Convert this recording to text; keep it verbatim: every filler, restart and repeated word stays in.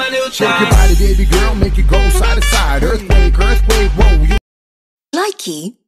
brand new Shake time. your body, baby girl, make it go side to side. Earthquake, earthquake, whoa. You Likey